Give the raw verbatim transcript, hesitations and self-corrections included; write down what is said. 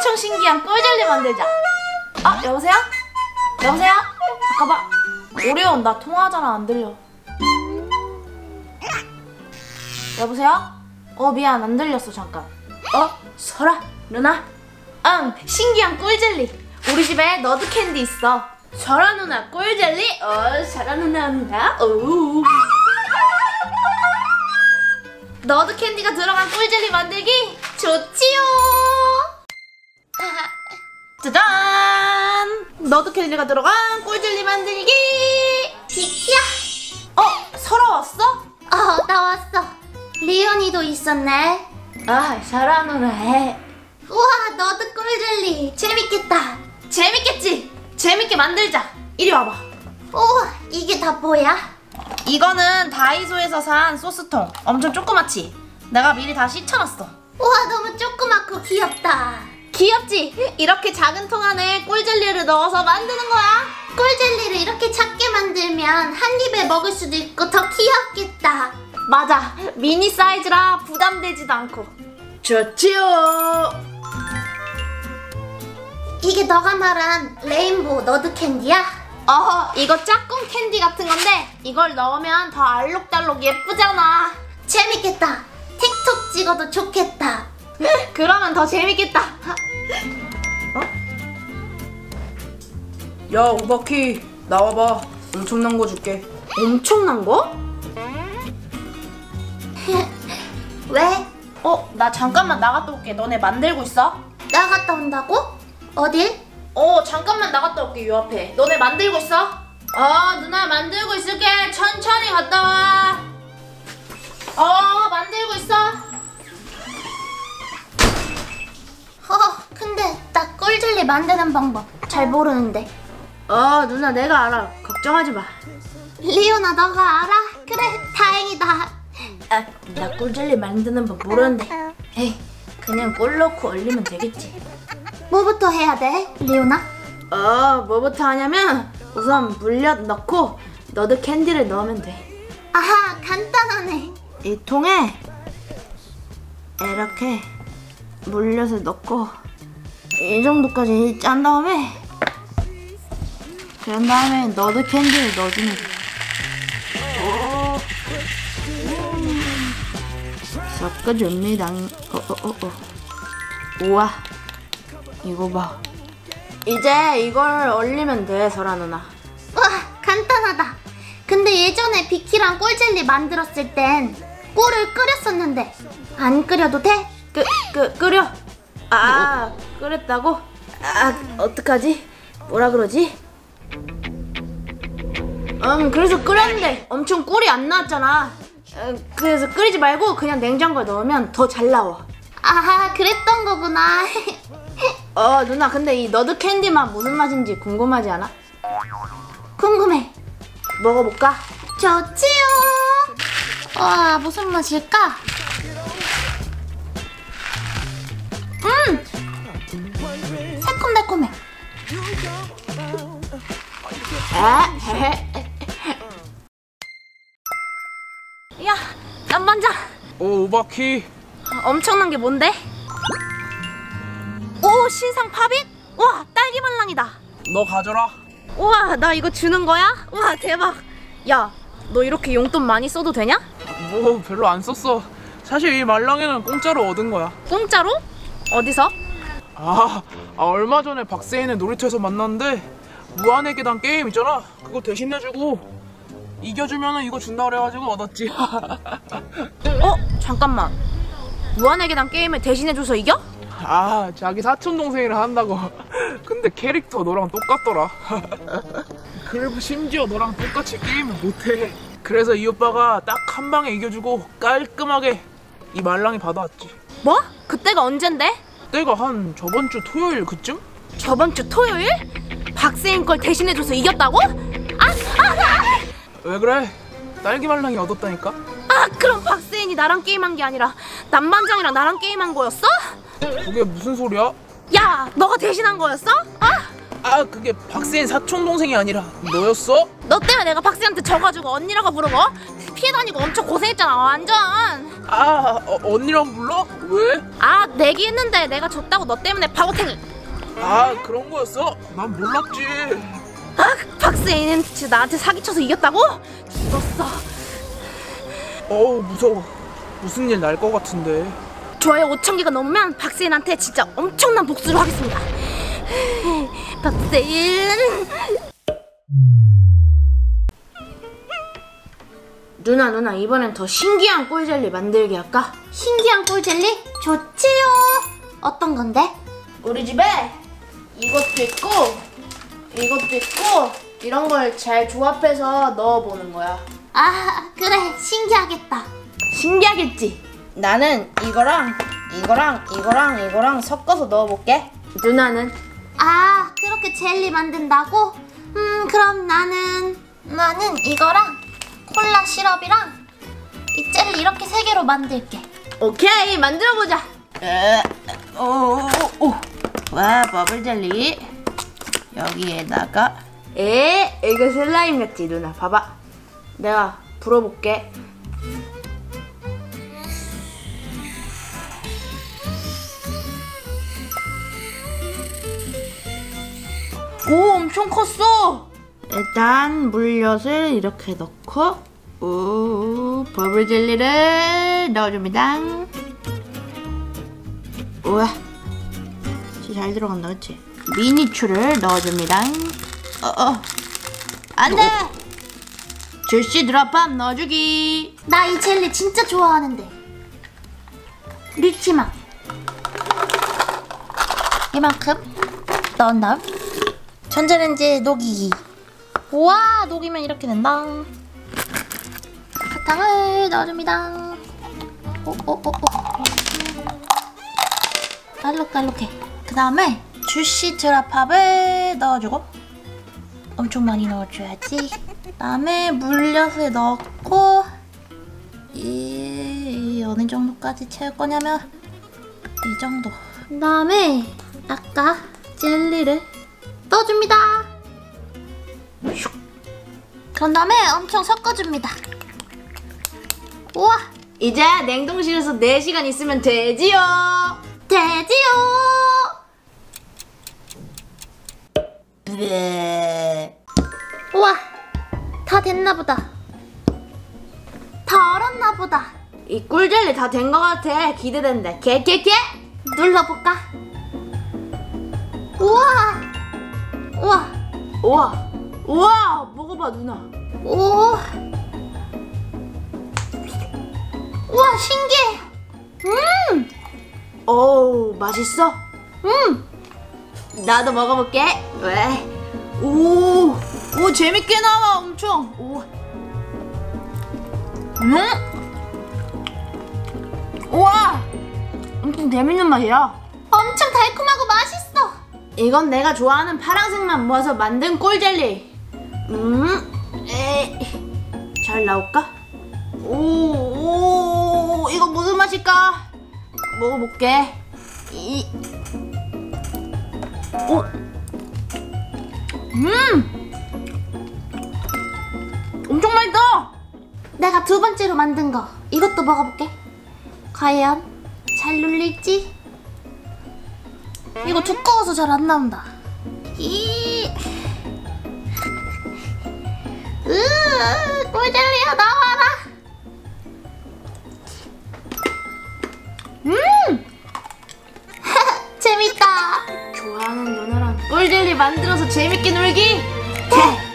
엄청 신기한 꿀젤리 만들자. 아, 여보세요? 여보세요? 잠깐만. 오리온, 나 통화하잖아. 안 들려. 여보세요? 어, 미안. 안 들렸어. 잠깐. 어? 설아? 누나? 응, 신기한 꿀젤리. 우리 집에 너드 캔디 있어. 설아 누나 꿀젤리? 어, 설아 누나 누나? 오. 너드 캔디가 들어간 꿀젤리 만들기 좋지요. 짜잔! 너드 캔디가 들어간 꿀젤리 만들기. 비키야? 어? 설아 왔어? 어, 나 왔어. 리온이도 있었네. 아, 설아 누나 해. 우와, 너드 꿀젤리 재밌겠다. 재밌겠지? 재밌게 만들자. 이리 와봐. 우와, 이게 다 뭐야? 이거는 다이소에서 산 소스통. 엄청 조그맣지? 내가 미리 다 씻어놨어. 우와, 너무 조그맣고 귀엽다. 귀엽지? 이렇게 작은 통 안에 꿀젤리를 넣어서 만드는 거야. 꿀젤리를 이렇게 작게 만들면 한 입에 먹을 수도 있고 더 귀엽겠다. 맞아. 미니 사이즈라 부담되지도 않고 좋지요. 이게 너가 말한 레인보우 너드 캔디야? 어, 이거 짝꿍 캔디 같은 건데 이걸 넣으면 더 알록달록 예쁘잖아. 재밌겠다. 틱톡 찍어도 좋겠다. 그러면 더 재밌겠다. 어? 야, 오바키 나와봐. 엄청난 거 줄게. 엄청난 거? 왜? 어, 나 잠깐만 나갔다 올게. 너네 만들고 있어? 나갔다 온다고? 어딜? 어, 잠깐만 나갔다 올게. 요 앞에. 너네 만들고 있어? 어, 누나 만들고 있을게. 천천히 갔다 와. 어, 만들고 있어. 어, 근데 나 꿀젤리 만드는 방법 잘 모르는데. 어, 누나 내가 알아. 걱정하지 마. 리오나, 너가 알아? 그래, 다행이다. 아, 나 꿀젤리 만드는 법 모르는데. 에이, 그냥 꿀 넣고 얼리면 되겠지. 뭐부터 해야 돼, 리오나? 어, 뭐부터 하냐면 우선 물엿 넣고 너드 캔디를 넣으면 돼. 아하, 간단하네. 이 통에 이렇게 물엿을 넣고 이 정도까지 짠 다음에 그런 다음에 너드 캔디를 넣어주면 돼. 섞어줍니다. 어, 어, 어, 어. 우와, 이거 봐. 이제 이걸 얼리면 돼, 설아 누나. 와, 간단하다. 근데 예전에 비키랑 꿀젤리 만들었을 땐 꿀을 끓였었는데 안 끓여도 돼? 끄, 끄, 끓여. 아, 끓였다고? 아, 어떡하지? 뭐라 그러지? 음, 그래서 끓였는데 엄청 꿀이 안 나왔잖아. 음, 그래서 끓이지 말고 그냥 냉장고에 넣으면 더 잘 나와. 아하, 그랬던 거구나. 어, 누나, 근데 이 너드 캔디 맛 무슨 맛인지 궁금하지 않아? 궁금해. 먹어볼까? 좋지요. 와, 무슨 맛일까? 음! 새콤달콤해. 야, 난 먼저. 오, 오바키. 엄청난 게 뭔데? 오, 신상 팝잇? 와, 딸기 말랑이다. 너 가져라. 우와, 나 이거 주는 거야? 우와, 대박. 야, 너 이렇게 용돈 많이 써도 되냐? 뭐 별로 안 썼어. 사실 이 말랑이는 공짜로 얻은 거야. 공짜로? 어디서? 아, 아 얼마 전에 박세인을 놀이터에서 만났는데 무한의 계단 게임 있잖아. 그거 대신 내주고 이겨주면은 이거 준다 그래가지고 얻었지. 어? 잠깐만. 무한의 계단 게임을 대신해줘서 이겨? 아, 자기 사촌 동생이랑 한다고. 근데 캐릭터 너랑 똑같더라. 그리고 심지어 너랑 똑같이 게임을 못해. 그래서 이 오빠가 딱 한 방에 이겨주고 깔끔하게 이 말랑이 받아왔지. 뭐? 그때가 언젠데? 때가 한 저번 주 토요일 그쯤? 저번 주 토요일? 박세인 걸 대신해줘서 이겼다고? 아! 아! 왜 그래? 딸기 말랑이 얻었다니까? 아, 그럼 박세인이 나랑 게임한 게 아니라 남반장이랑 나랑 게임한 거였어? 그게 무슨 소리야? 야, 너가 대신한 거였어? 아? 아 그게 박세인 사촌 동생이 아니라 너였어? 너 때문에 내가 박스한테 져가지고 언니라고 부르고 피해 다니고 엄청 고생했잖아 완전. 아 어, 언니랑 불러? 왜? 아 내기했는데 내가 졌다고 너 때문에 바보탱이. 아 그런 거였어? 난 몰랐지. 아 박스애는 진짜 나한테 사기쳐서 이겼다고? 죽었어. 어우 무서워. 무슨 일 날 것 같은데. 좋아요 오천 개가 넘으면 박스애한테 진짜 엄청난 복수를 하겠습니다. 박스애. 누나 누나 이번엔 더 신기한 꿀젤리 만들기 할까? 신기한 꿀젤리? 좋지요. 어떤 건데? 우리 집에 이것도 있고 이것도 있고 이런 걸 잘 조합해서 넣어보는 거야. 아, 그래. 신기하겠다. 신기하겠지? 나는 이거랑 이거랑 이거랑 이거랑 섞어서 넣어볼게. 누나는? 아, 그렇게 젤리 만든다고? 음, 그럼 나는 나는 이거랑 콜라 시럽이랑 이 젤리 이렇게 세 개로 만들게. 오케이 만들어보자. 오오오 와 버블젤리 여기에다가 에 이거 슬라임 같지 누나 봐봐. 내가 불어볼게. 오 엄청 컸어. 일단 물엿을 이렇게 넣고 오 버블젤리를 넣어줍니다. 우와 진짜 잘 들어간다 그치? 미니추를 넣어줍니다. 어어 안돼. 주시 드랍밤 넣어주기. 나 이 젤리 진짜 좋아하는데. 리치맛 이만큼 넣은 다음 전자레인지에 녹이기. 우와 녹이면 이렇게 된다. 사탕을 넣어줍니다. 오오오오 알록알록해. 그 다음에 주시 드랍밥을 넣어주고 엄청 많이 넣어줘야지. 그 다음에 물엿을 넣고 이 어느 정도까지 채울 거냐면 이 정도. 그 다음에 아까 젤리를 넣어줍니다. 그런 다음에 엄청 섞어줍니다. 우와 이제 냉동실에서 네 시간 있으면 되지요. 되지요. 네. 우와 다 됐나보다. 다 얼었나보다. 이 꿀젤리 다 된 것 같아. 기대된다. 개개개. 눌러볼까? 우와 우와 우와 우와 먹어봐 누나. 오 우와 신기해. 음 어우 맛있어? 음. 나도 먹어볼게. 왜? 오, 오 재밌게 나와 엄청. 오. 음? 우와, 엄청 재밌는 맛이야. 엄청 달콤하고 맛있어. 이건 내가 좋아하는 파란색만 모아서 만든 꿀젤리. 음, 에, 잘 나올까? 오, 오, 이거 무슨 맛일까? 먹어볼게. 이, 오, 음, 엄청 맛있다. 내가 두 번째로 만든 거 이것도 먹어볼게. 과연 잘 눌릴지? 이거 두꺼워서 잘 안 나온다. 이, 으, 꿀젤리야 나와라. 음, 재밌다. 좋아하는 누나랑 꿀젤리 만들어서 재밌게 놀기. 자.